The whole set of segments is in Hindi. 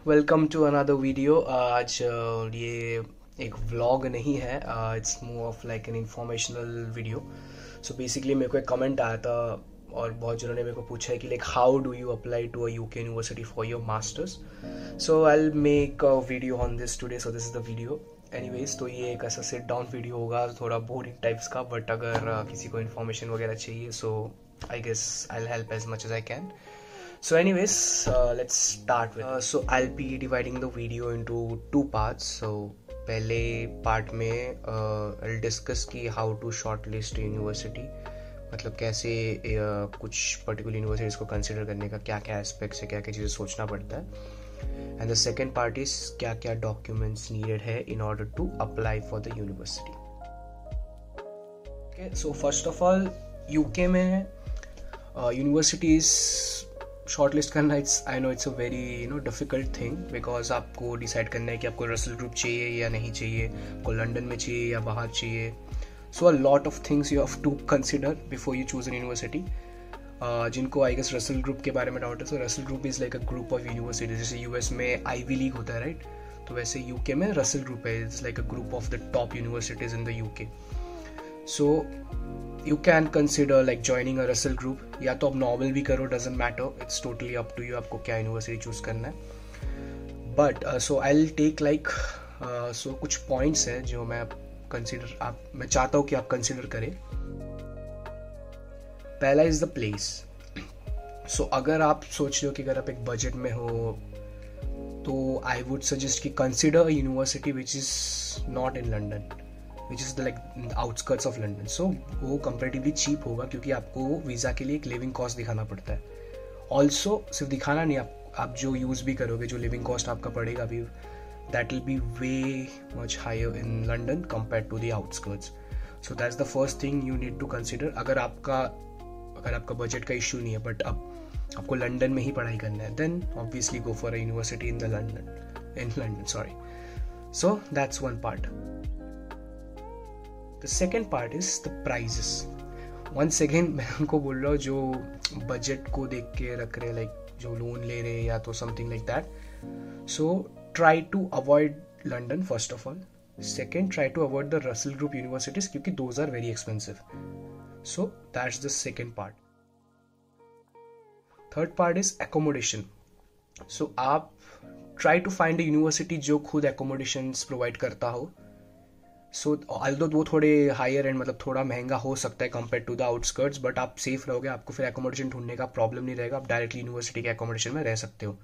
Welcome to another video. आज ये एक व्लॉग नहीं है, it's more of like an informational video. So basically मेरे को एक कमेंट आया था और बहुत जनों ने मेरे को पूछा है कि like how do you apply to a UK university for your masters. So I will make a video on this today, so this is the video. Anyways, तो ये एक ऐसा सिट डाउन वीडियो होगा, थोड़ा बोरिंग टाइप्स का, बट अगर किसी को इन्फॉर्मेशन वगैरह चाहिए so I guess I will help as much as I can. So anyways, let's start with so I'll be dividing the video into two parts. So पहले पार्ट में I'll discuss कि how to shortlist university, मतलब कैसे कुछ पर्टिकुलर यूनिवर्सिटीज़ को कंसिडर करने का क्या क्या एस्पेक्ट्स है, क्या क्या चीज़ें सोचना पड़ता है. And the second part is क्या क्या डॉक्यूमेंट्स नीडेड है in order to apply for the university. Okay, so first of all UK में यूनिवर्सिटीज़ शॉर्टलिस्ट करना, I know it's a very difficult thing, because आपको डिसाइड करना है कि आपको रसल ग्रुप चाहिए या नहीं चाहिए, आपको लंदन में चाहिए या बाहर चाहिए. So a lot of things you have to consider before you choose an university. जिनको आई गेस रसल ग्रुप के बारे में डाउट है, so Russell group is like a group of university. जैसे यूएस में आईवी लीग होता है, राइट? तो वैसे यूके में रसल ग्रुप है, it's like a group of the top universities in the UK. So you can consider like joining a Russell group, या तो आप नॉर्मल भी करो, doesn't matter, it's totally up to you आपको क्या यूनिवर्सिटी चूज करना है. But so I will take like so कुछ पॉइंट्स हैं जो मैं चाहता हूँ कि आप कंसिडर करें. पहला इज द प्लेस. सो अगर आप सोच रहे हो कि अगर आप एक बजट में हो तो आई वुड सजेस्ट कि consider university which is not in London, which is the like outskirts of London. So वो कंपेरेटिवली चीप होगा क्योंकि आपको वीज़ा के लिए एक लिविंग कॉस्ट दिखाना पड़ता है. ऑल्सो सिर्फ दिखाना नहीं, आप जो यूज़ भी करोगे, जो लिविंग कॉस्ट आपका पड़ेगा भी, that will be way much higher in London compare to the outskirts. So that's the first thing you need to consider. अगर आपका बजट का इशू नहीं है बट आपको लंदन में ही पढ़ाई करना है, then obviously go for a university in London. Sorry. So that's one part. The second part is the prices. Once again मैं उनको बोल रहा हूँ जो बजट को देख के रख रहे, लाइक जो लोन ले रहे या तो something like that. So try to avoid London first of all. Second, try to avoid the Russell group universities क्योंकि those are very expensive. So that's the second part. Third part is accommodation. So आप try to find a university जो खुद एकोमोडेशन प्रोवाइड करता हो. सो ऑल्दो वो थोड़े हायर एंड मतलब थोड़ा महंगा हो सकता है compare to the outskirts, but आप सेफ रहोगे, आपको फिर एकोमोडेशन ढूंढने का प्रॉब्लम नहीं रहेगा, आप डायरेक्टली यूनिवर्सिटी के एकोमोडेशन में रह सकते हो.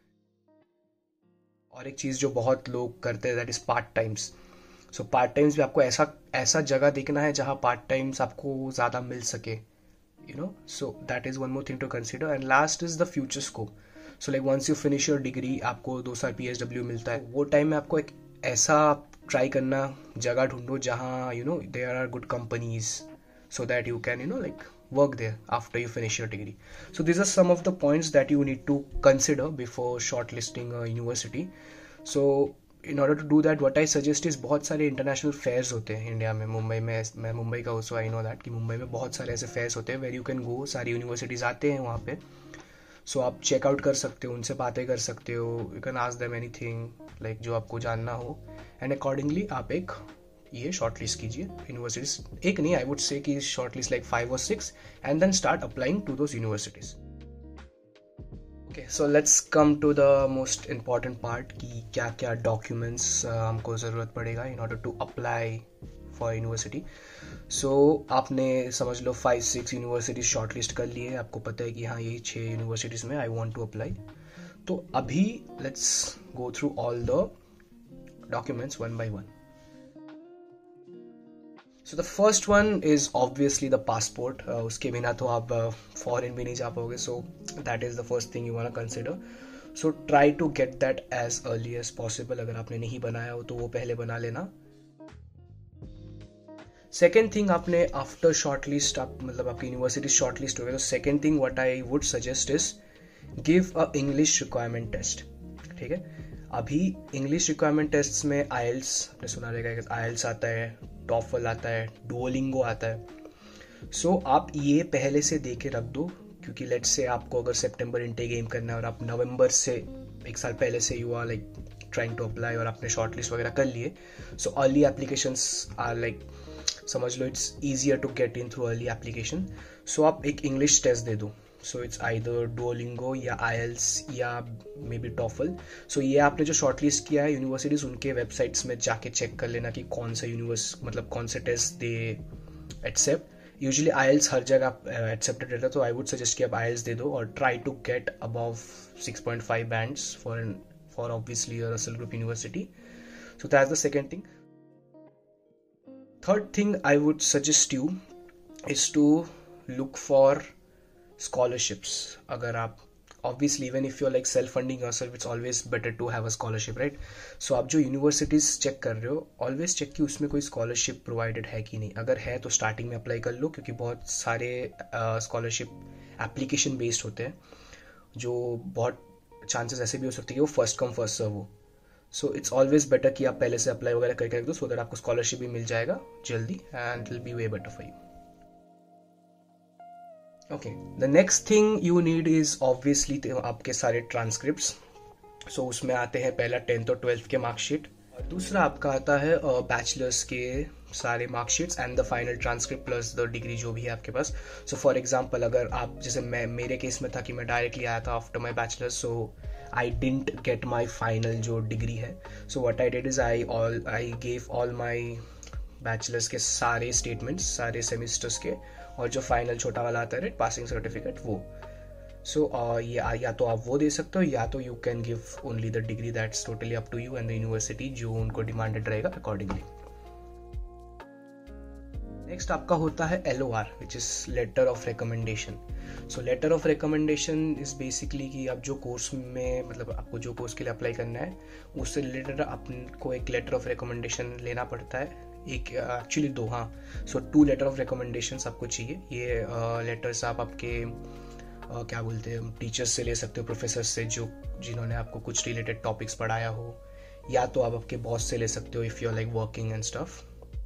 और एक चीज़ जो बहुत लोग करते हैं that is part times. So part times भी आपको ऐसा जगह देखना है जहाँ पार्ट टाइम्स आपको ज़्यादा मिल सके, so that is one more thing to consider. And last is the future scope. So like once you finish your degree, आपको 2 साल PSW मिलता है, वो टाइम में आपको एक ऐसा ट्राई करना, जगह ढूंढो जहाँ there are good companies, so that you can like work there after you finish your degree. So these are some of the points that you need to consider before shortlisting a university. So in order to do that, what I suggest is बहुत सारे इंटरनेशनल फेयर्स होते हैं इंडिया में. मुंबई में, मैं मुंबई का हूँ, सो आई नो दैट कि मुंबई में बहुत सारे ऐसे फेयर्स होते हैं वेर यू कैन गो. सारी यूनिवर्सिटीज़ आते हैं वहाँ पे. सो आप चेकआउट कर सकते हो, उनसे बातें कर सकते हो, you can ask them anything like जो आपको जानना हो, एंड अकॉर्डिंगली आप एक ये शॉर्टलिस्ट कीजिए यूनिवर्सिटीज. एक नहीं, आई वुड से कि shortlist like 5 or 6 and then start applying to those universities. Okay, so let's come to the most important part कि क्या क्या डॉक्यूमेंट्स हमको ज़रूरत पड़ेगा in order to apply for university. So आपने समझ लो 5-6 यूनिवर्सिटीज शॉर्टलिस्ट कर लिए, आपको पता है कि हाँ यही 6 यूनिवर्सिटीज़ में आई वांट टू अप्लाई. तो अभी let's go through all the documents one by one. So the first one is obviously the passport. उसके बिना तो आप फॉरेन भी नहीं जा पाओगे. So that is the first thing you want to consider. So try to get that as early as possible. अगर आपने नहीं बनाया हो तो वो पहले बना लेना. सेकेंड थिंग, आपने आफ्टर शॉर्टलिस्ट, मतलब आपकी यूनिवर्सिटी शॉर्टलिस्ट हो गया, तो second thing what I would suggest is give a English requirement test. ठीक है, अभी इंग्लिश रिक्वायरमेंट टेस्ट में आइल्स, आपने सुना रहेगा, आइल्स आता है, टॉफल आता है, डुओलिंगो आता है. सो आप ये पहले से दे के रख दो, क्योंकि लेट्स से आपको अगर सितंबर इनटेक एम करना है और आप नवंबर से एक साल पहले से you are like trying to apply और आपने शॉर्ट लिस्ट वगैरह कर लिए, so early applications are like, समझ लो it's easier to get in through early application. So आप एक इंग्लिश टेस्ट दे दो. सो इट्स आइदर डुओलिंगो या IELTS या मे बी टॉफल. सो ये आपने जो शॉर्ट लिस्ट किया है यूनिवर्सिटीज़, उनके वेबसाइट्स में जाके चेक कर लेना कि कौन सा मतलब कौन से टेस्ट दे एक्सेप्ट. यूजुअली IELTS हर जगह एक्सेप्टेड रहता है, तो आई वुड सजेस्ट कि आप IELTS दे दो और try to get above 6.5 bands for obviously Russell group university. So that's the second thing. Third thing I would suggest you is to look for scholarships. अगर आप obviously even if you're like self funding yourself, it's always better to have a scholarship, right? So आप जो यूनिवर्सिटीज चेक कर रहे हो, ऑलवेज चेक कि उसमें कोई स्कॉलरशिप प्रोवाइडेड है कि नहीं. अगर है तो स्टार्टिंग में अप्लाई कर लो, क्योंकि बहुत सारे स्कॉलरशिप एप्लीकेशन बेस्ड होते हैं, जो बहुत चांसेस ऐसे भी हो सकते हैं कि वो फर्स्ट कम फर्स्ट सर्व हो. सो इट्स ऑलवेज बेटर कि आप पहले से अप्लाई वगैरह करके रख दो, सो दैट आपको स्कॉलरशिप भी मिल जाएगा जल्दी and will be way better for you. Okay, the next thing you need is obviously आपके सारे ट्रांसक्रिप्ट्स. सो उसमें आते हैं पहला 10th और 12th के मार्कशीट, और दूसरा आपका आता है बैचलर्स के सारे marksheets and the final transcript plus the degree जो भी है आपके पास. सो फॉर एग्जांपल अगर आप, जैसे मेरे केस में था कि मैं डायरेक्टली आया था after my bachelors, so I didn't get my final जो डिग्री है. So what I did is I gave all my bachelors के सारे स्टेटमेंट्स सारे सेमिस्टर्स के, और जो फाइनल छोटा वाला आता है पासिंग सर्टिफिकेट वो. सो या तो आप वो दे सकते हो, या तो you can give only the degree. That's totally up to you and the university, जो उनको डिमांडेड रहेगा अकॉर्डिंगली. नेक्स्ट आपका होता है LOR, which is letter of recommendation. So letter of recommendation is basically कि आप जो कोर्स में, मतलब आपको जो कोर्स के लिए अप्लाई करना है उससे रिलेटेड आपको एक लेटर ऑफ रिकमेंडेशन लेना पड़ता है. एक एक्चुअली दो, हाँ. सो 2 लेटर ऑफ रिकमेंडेशन आपको चाहिए. ये लेटर्स आप आपके क्या बोलते हैं, टीचर्स से ले सकते हो, प्रोफेसर से जिन्होंने आपको कुछ रिलेटेड टॉपिक्स पढ़ाया हो, या तो आप आपके बॉस से ले सकते हो if you are like working and stuff.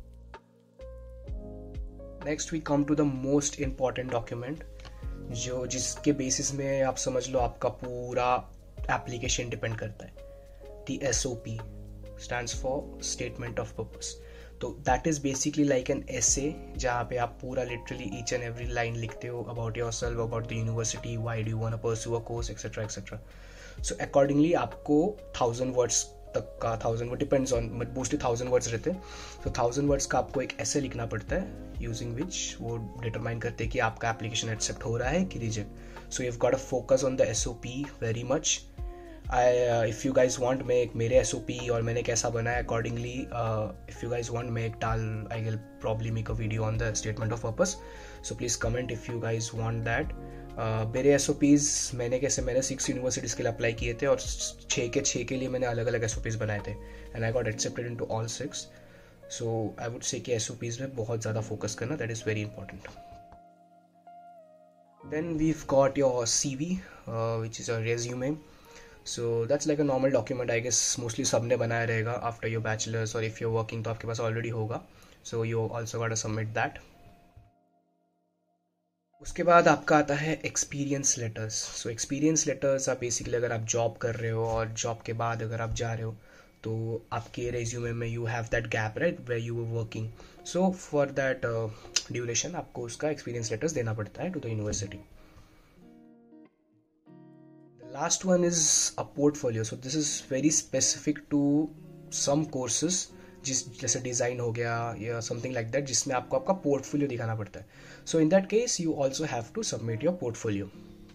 Next we come to the most important document, जिसके बेसिस में आप समझ लो आपका पूरा एप्लीकेशन डिपेंड करता है. The SOP stands for statement of purpose. तो that is basically like an essay, जहाँ पे आप पूरा literally each and every line लिखते हो about yourself, about the university, why do you want to pursue a course, etcetera etcetera. So accordingly आपको 1000 वर्ड्स तक का, 1000 word depends on, mostly 1000 words रहते हैं. तो 1000 वर्ड्स का आपको एक essay लिखना पड़ता है, यूजिंग विच वो डिटरमाइन करते हैं कि आपका एप्लीकेशन एक्सेप्ट हो रहा है कि reject. So you have got a focus on the SOP very much. If you guys want, मैं एक मेरे SOP और मैंने कैसा बनाया accordingly, if you guys want, मैं एक I will probably make a video on the statement of purpose. So please comment if you guys want that. मेरे SOPs मैंने 6 यूनिवर्सिटीज़ के लिए अप्लाई किए थे, और 6 के लिए मैंने अलग अलग SOPs बनाए थे, and I got accepted in to all 6. So I would say कि SOPs में बहुत ज़्यादा फोकस करना, that is very important. Then we've got your CV, which is a resume. So that's like a normal document, I guess mostly सबने बनाया रहेगा after your bachelor's, और if you're working तो आपके पास already होगा. So you also got to submit that. उसके बाद आपका आता है experience letters. So experience letters आप बेसिकली, अगर आप जॉब कर रहे हो और जॉब के बाद अगर आप जा रहे हो, तो आपके रेज्यूमे में you have that gap, right, where you were working. So for that duration आपको उसका एक्सपीरियंस लेटर्स देना पड़ता है to the university. Last one is a portfolio. So this is very specific to some courses, जैसे डिज़ाइन हो गया या समथिंग लाइक दैट, जिसमें आपको आपका पोर्टफोलियो दिखाना पड़ता है. So in that case you also have to submit your portfolio.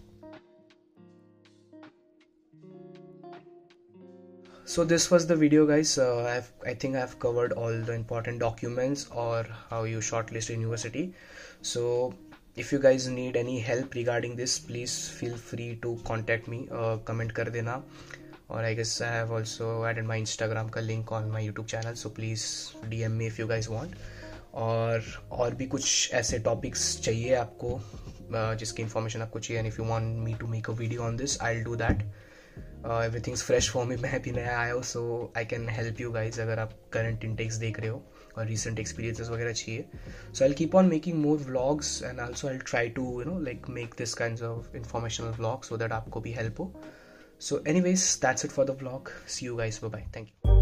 So this was the video, guys. I think I have covered all the important documents or how you shortlist a university. So if you guys need any help regarding this, please feel free to contact me. Comment कर देना. और I guess I have also added my Instagram का link on my YouTube channel, so please DM me if you guys want. और भी कुछ ऐसे topics चाहिए आपको, जिसकी information आपको चाहिए, and if you want me to make a video on this, I'll do that. Everything's fresh for me. मैं भी नया आया हूँ, so I can help you guys अगर आप current intakes देख रहे हो और recent experiences वगैरह चाहिए. So I'll keep on making more vlogs, and also I'll try to like make this kinds of informational vlogs so that आपको भी help हो. So anyways, that's it for the vlog. See you guys. Bye bye. Thank you.